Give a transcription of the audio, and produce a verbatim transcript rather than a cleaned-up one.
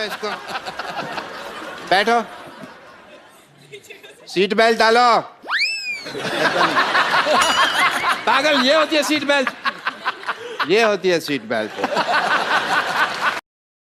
इसको। बैठो, seat belt डालो। पागल, ये होती है सीट बेल्ट। ये होती है सीट बेल्ट।